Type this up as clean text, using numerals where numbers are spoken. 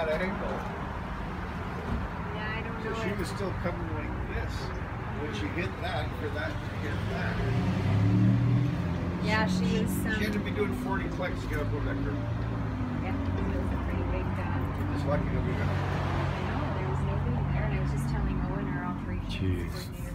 that angle. Yeah, I don't know. So she was still coming like this. When she hit that, for that to hit that. Yeah, she was. She had to be doing 40 clicks to get up over that curve. Yeah, it was a pretty big. Just lucky to be there. I know, there was nobody there, and I was just telling Owen, our operations Jeez. coordinator.